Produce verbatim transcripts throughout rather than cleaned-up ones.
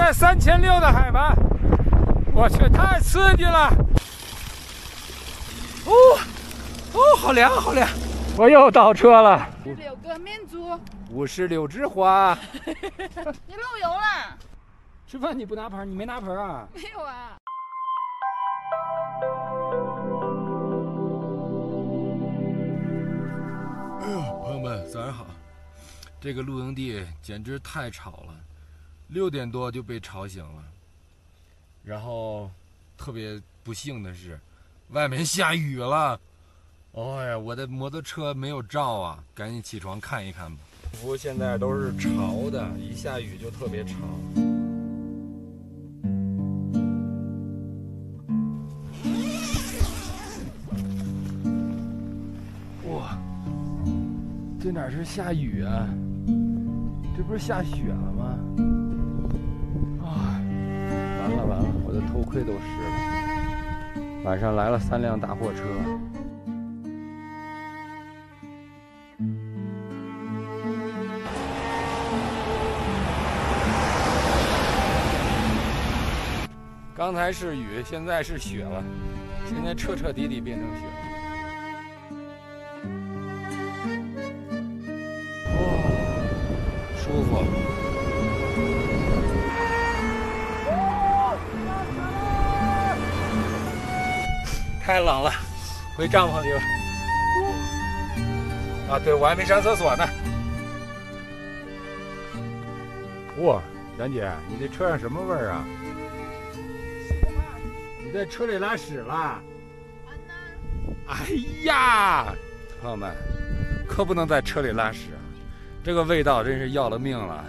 在三千六的海拔，我去，太刺激了！哦哦，好凉好凉！我又倒车了。 六个民族， 五十六枝花。 你漏油了？ 吃饭你不拿盆，你没拿盆啊？ 没有啊。 哎呦，朋友们，早上好！这个露营地简直太吵了，六点多就被吵醒了。然后，特别不幸的是，外面下雨了。哎呀，我的摩托车没有照啊，赶紧起床看一看吧。不过现在都是潮的，一下雨就特别潮。哇，这哪是下雨啊？这不是下雪了吗？啊，完了完了，我的头盔都湿了。晚上来了三辆大货车。刚才是雨，现在是雪了，现在彻彻底底变成雪了。哇，舒服。太冷了，回帐篷去了。啊，对，我还没上厕所呢。哇，杨姐，你这车上什么味儿啊？你在车里拉屎了？哎呀，朋友们，可不能在车里拉屎啊！这个味道真是要了命了。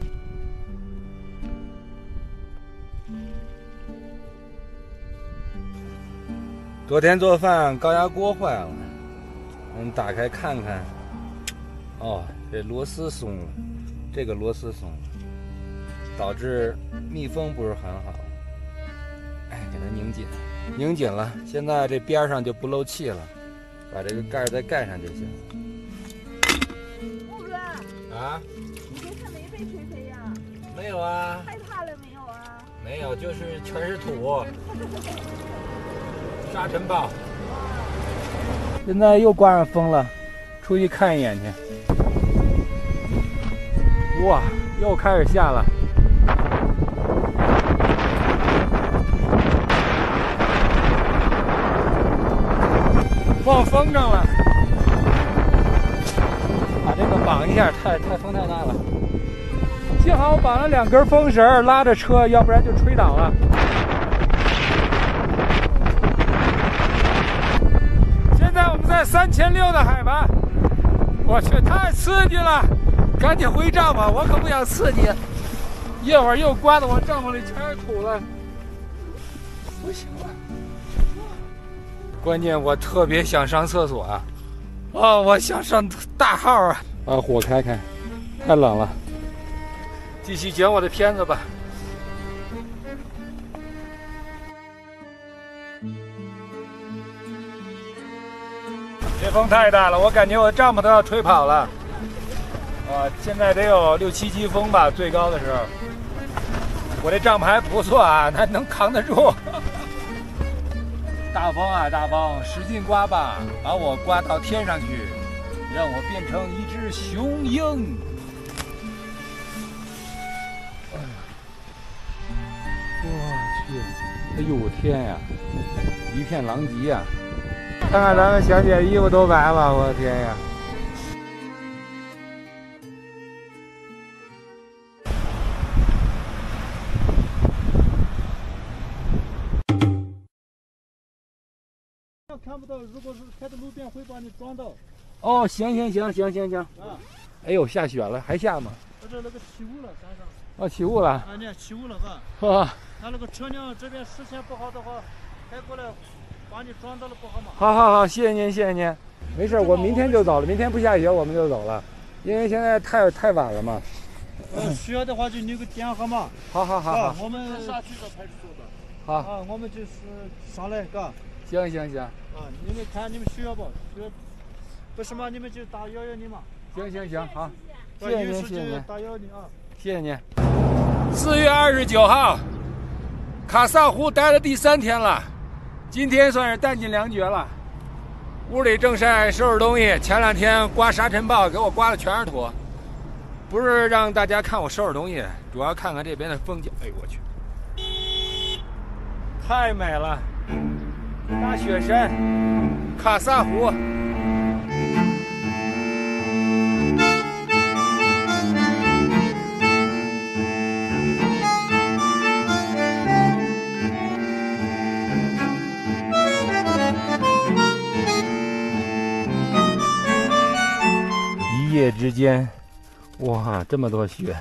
昨天做饭高压锅坏了，我们打开看看。哦，这螺丝松了，这个螺丝松了，导致密封不是很好。哎，给它拧紧，拧紧了，现在这边上就不漏气了，把这个盖再盖上就行。 木哥， 啊？ 你这是没被吹飞呀？ 没有啊。 害怕了没有啊？ 没有，就是全是土，沙尘暴。现在又刮上风了，出去看一眼去。哇，又开始下了。放风筝了，把这个绑一下，太太风太大了。幸好我绑了两根风绳拉着车，要不然就吹倒了。现在我们在三千六的海拔，我去，太刺激了！赶紧回帐篷，我可不想刺激。一会儿又刮得我帐篷里全是土了，不行了。关键我特别想上厕所啊！哦，我想上大号啊！把火开开，太冷了。继续剪我的片子吧。这风太大了，我感觉我帐篷都要吹跑了。啊，现在得有六七级风吧，最高的时候。我这帐篷还不错啊，它能扛得住。大风啊，大风，使劲刮吧，把我刮到天上去，让我变成一只雄鹰。我去，哎呦我天呀，一片狼藉呀！看看咱们小姐衣服都白了，我的天呀！ 看不到，如果是开到路边会把你撞到。 哦，行行行行行行。 啊！ 哎呦，下雪了，还下吗？ 这是那个起雾了，山上。 哦，起雾了。 啊，你看起雾了哈。 啊。 他那个车辆这边视线不好的话，开过来把你撞到了不好吗？ 好好好，谢谢您，谢谢您。没事，我明天就走了，明天不下雪我们就走了，因为现在太太晚了嘛。 呃，需要的话就留个电话号码。 好好好好。 我们下去的派出所的。 好。 啊，我们就是上来，嘎。 行行行。 啊，你们看你们需要不？需要，不是嘛？你们就打幺幺零嘛。 行行行，好，谢谢您，谢谢您， 打幺幺零啊， 谢谢您。 四月二十九号，卡萨湖待了第三天了，今天算是弹尽粮绝了。屋里正晒收拾东西，前两天刮沙尘暴，给我刮的全是土。不是让大家看我收拾东西，主要看看这边的风景。哎呦我去，太美了！大雪山，卡萨湖。一夜之间，哇，这么多雪！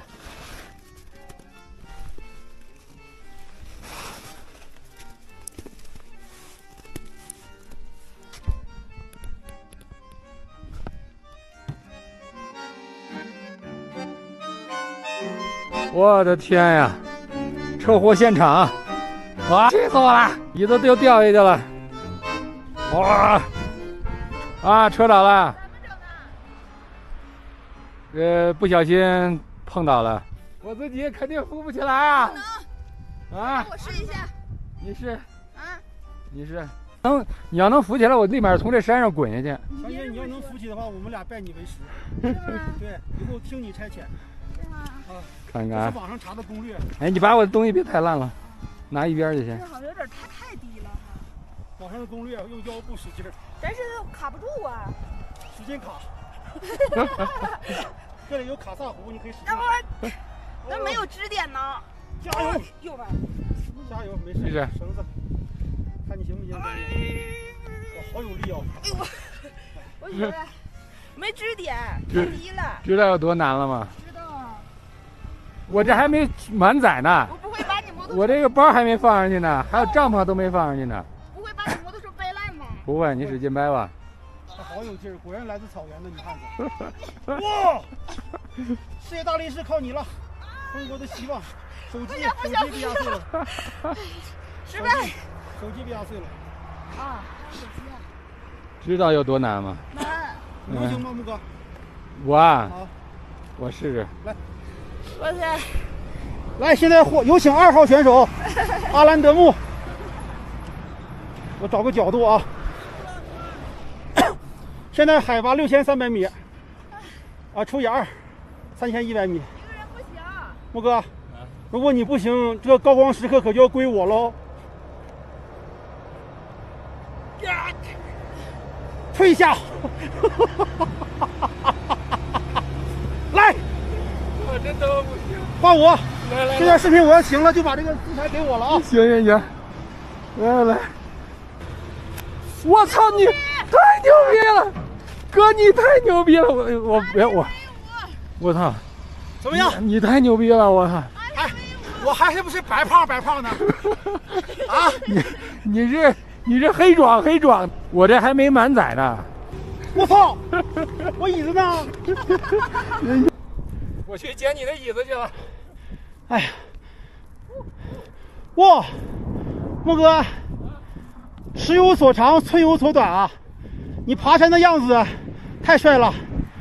我的天呀！车祸现场，哇，气死我了！椅子都掉下去了，哇！啊，车倒了。呃，不小心碰倒了，我自己肯定扶不起来啊！啊， 我试一下。 你试啊？ 你试，能你要能扶起来，我立马从这山上滚下去。 小姐，你要能扶起的话，我们俩拜你为师。对，以后听你差遣。啊， 看看。 是网上查的攻略。 哎，你把我的东西别太烂了，拿一边去先。 这好像有点太太低了。 网上的攻略用腰部使劲儿。 但是卡不住啊。 使劲卡。这里有卡萨湖，你可以使劲。 那我那没有支点呢。 加油！ 右边。 加油，没事。 没事。 绳子，看你行不行？哇，好有力哦！ 哎呦我，我觉得没支点，太低了。 知道有多难了吗？ 知道啊。 我这还没满载呢。 我不会把你摩托车。 我这个包还没放上去呢，还有帐篷都没放上去呢。 不会把你摩托车掰烂吧？ 不会，你使劲掰吧。 好有劲儿，果然来自草原的女汉子。哇！世界大力士靠你了，中国的希望。手机，手机被压碎了。 失败。 手机被压碎了。 啊，手机啊。 知道有多难吗？ 难。 你行吗，木哥？ 我啊，我试试。 来， 我来。 来，现在有请二号选手阿兰德木。我找个角度啊。现在海拔六千三百米，啊，除以二，三千一百米。 一个人不行。 木哥，如果你不行，这个高光时刻可就要归我喽。退下。来， 我真的不行。 换我。 来来。 这段视频我要行了，就把这个资材给我了啊。 行行行，来来。我操你！太牛逼了！哥，你太牛逼了！我我别我，我操！ 怎么样？ 你, 你太牛逼了！我操！ 哎，我还是不是白胖白胖的？啊！ 你你是你是黑壮黑壮，我这还没满载呢。 我操！我椅子呢？ 我去捡你的椅子去了。 哎呀！哇，木哥，尺有所长，寸有所短啊！你爬山的样子太帅了。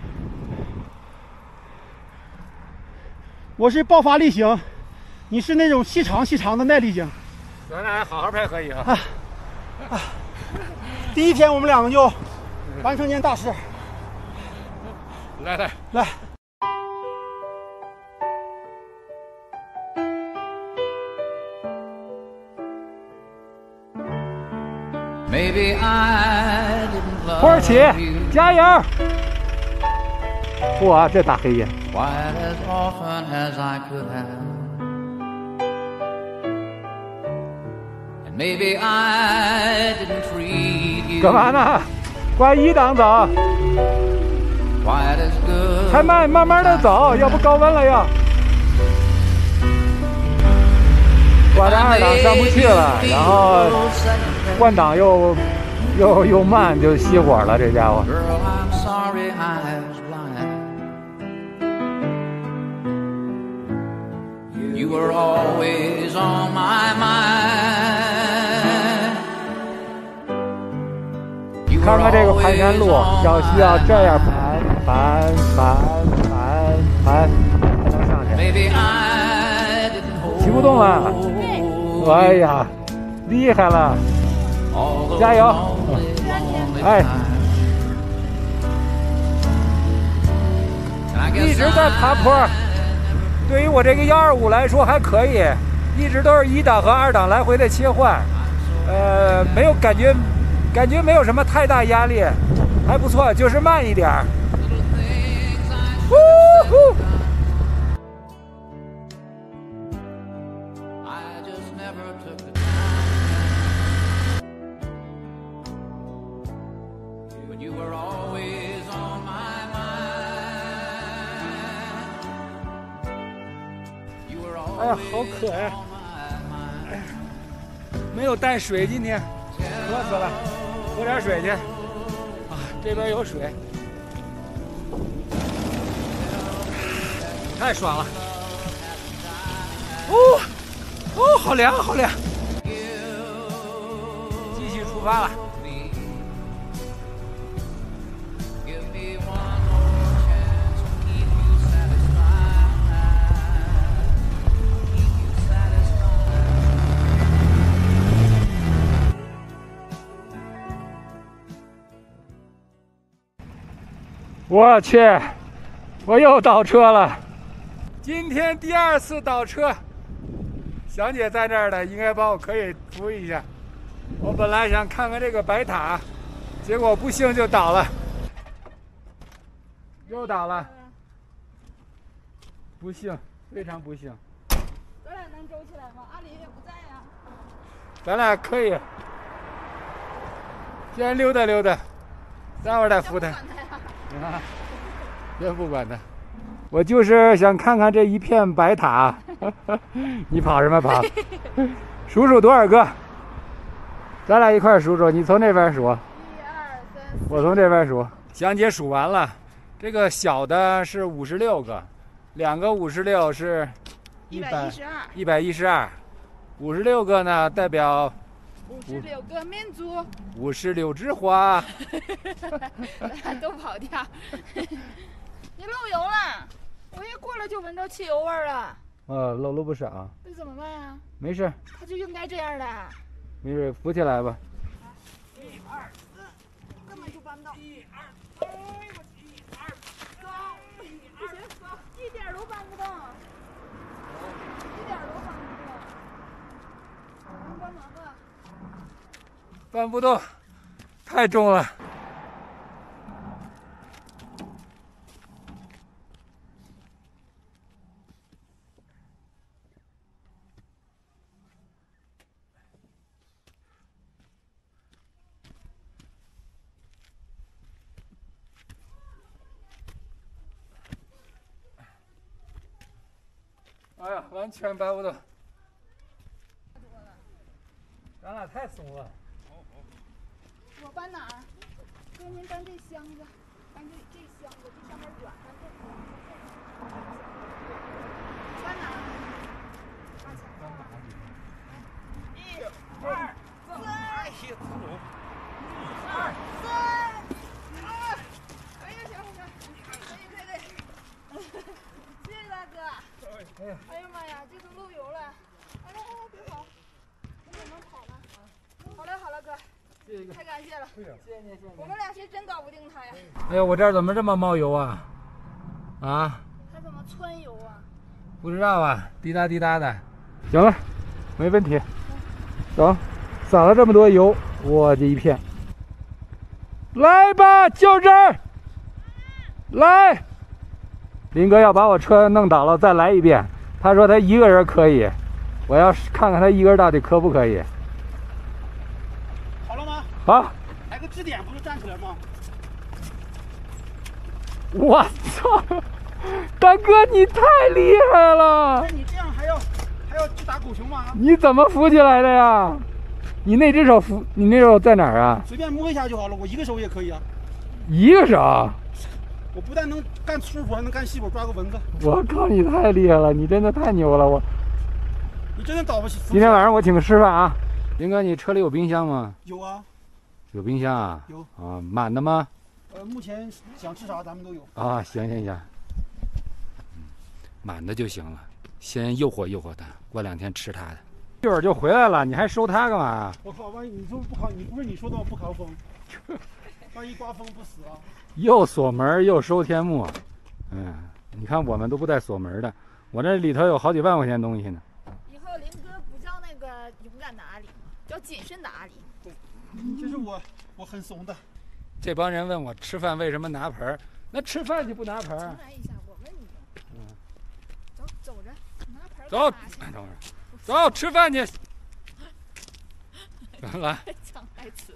我是爆发力型，你是那种细长细长的耐力型。 咱俩好好配合一下。 啊啊！第一天我们两个就完成件大事。 来来来。 土耳其，加油！哇，这大黑夜！干嘛呢？挂一档走，还慢，慢慢的走，要不高温了要。挂着二档上不去了，然后换挡又。又又慢，就熄火了，这家伙。看看这个盘山路，要需要这样盘盘盘盘盘才能上去。 动了。哎呀，厉害了！加油！哎，一直在爬坡。对于我这个幺二五来说还可以，一直都是一档和二档来回的切换，呃，没有感觉，感觉没有什么太大压力，还不错，就是慢一点儿。呼呼。哎呀，好渴呀！哎呀，没有带水，今天渴死了，喝点水去。啊，这边有水，太爽了！哦，哦，好凉，好凉！继续出发了。我去，我又倒车了。今天第二次倒车，祥姐在这儿呢，应该帮我可以扶一下。我本来想看看这个白塔，结果不幸就倒了，又倒了，不幸，非常不幸。 咱俩能走起来吗？阿里也不在呀。 咱俩可以，先溜达溜达，待会儿再扶他。啊，先不管他，我就是想看看这一片白塔。你跑什么跑？数数多少个？咱俩一块数数，你从这边数，一二三，我从这边数。祥姐数完了，这个小的是五十六个，两个五十六是一百一十二， 一百一十二，五十六个呢代表五十六个民族， 五十六枝花。 都跑掉。你漏油了，我一过来就闻到汽油味儿了。 呃，漏了不少。 那怎么办呀？ 没事， 它就应该这样的。 没事，扶起来吧。 一二四，根本就搬不到。一二，哎我一二三，不行，一点都搬不动，一点都搬不动。能帮忙吗？ 搬不动，太重了。哎呀，完全搬不动，咱俩太怂了。 我搬哪儿？哥，您搬这箱子，搬这这箱子，这上面软，搬这个。搬哪儿？往前走啊！一、二、三，哎呀，自龙！一、二、三，啊！哎呀，行行，可以可以可以。谢谢大哥。哎呀，哎呀妈呀，这都漏油了！哎来来来，别跑，我怎么能跑呢？好了好了，哥。太感谢了，谢谢谢谢。我们俩谁真搞不定他呀？ 哎呀，我这儿怎么这么冒油啊？啊？ 他怎么窜油啊？ 不知道啊，滴答滴答的。行了，没问题。走，撒了这么多油，我这一片。来吧，就这儿。来，林哥要把我车弄倒了，再来一遍。他说他一个人可以，我要看看他一个人到底可不可以。好， 来个支点不就站起来吗？ 我操，大哥你太厉害了！ 那你这样还要还要去打狗熊吗？ 你怎么扶起来的呀？你那只手扶，你那手在哪儿啊？ 随便摸一下就好了，我一个手也可以啊。 一个手？ 我不但能干粗活，还能干细活，抓个蚊子。 我靠，你太厉害了，你真的太牛了！我， 你真的倒不起。 今天晚上我请个吃饭啊！林哥，你车里有冰箱吗？ 有啊。 有冰箱啊？ 有啊，满的吗？ 呃，目前想吃啥咱们都有。 啊，行行行，满的就行了。 先诱惑诱惑他，过两天吃他的。一会儿就回来了，你还收他干嘛？ 我靠，万一你说不烤，你不是你说的吗？不烤风，万一刮风不死啊？ 又锁门又收天幕，嗯，你看我们都不带锁门的，我这里头有好几万块钱东西呢。 以后林哥不叫那个勇敢的阿里，叫谨慎的阿里。 对，其实我我很怂的。 这帮人问我吃饭为什么拿盆儿，那吃饭就不拿盆儿？ 重来一下，我问你。 嗯， 走走着，拿盆儿。 走，等会儿，走吃饭去。来， 抢台词。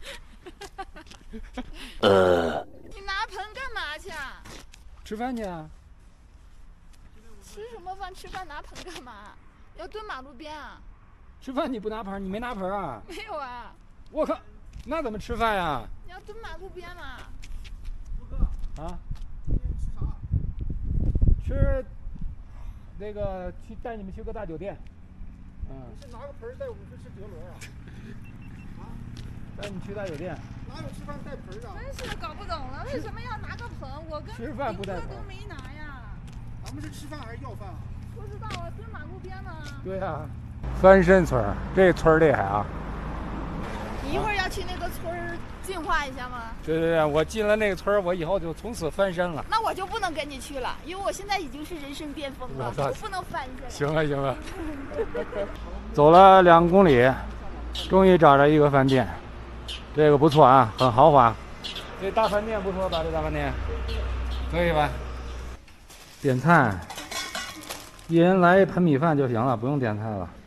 呃， 你拿盆干嘛去啊？ 吃饭去啊？ 吃什么饭？吃饭拿盆干嘛？要蹲马路边啊？ 吃饭你不拿盆儿，你没拿盆儿啊？ 没有啊。 我靠，那怎么吃饭呀？ 你要蹲马路边嘛？ 啊？ 今天吃啥？ 吃那个去带你们去个大酒店。嗯。 你是拿个盆儿带我们去吃德轮啊？啊？ 带你去大酒店。 哪有吃饭带盆儿啊？ 真是搞不懂了，为什么要拿个盆？我跟吃饭不带盆林哥都没拿呀。 咱们是吃饭还是要饭啊？ 不知道啊，蹲马路边嘛。 对呀、啊。翻身村儿，这村儿厉害啊！ 你一会儿要去那个村儿净化一下吗？ 对对对，我进了那个村儿，我以后就从此翻身了。 那我就不能跟你去了，因为我现在已经是人生巅峰了，我不能翻下来。 行了行了，走了两公里，终于找着一个饭店，这个不错啊，很豪华。这大饭店不错吧？这大饭店可以吧？点菜，一人来一盆米饭就行了，不用点菜了。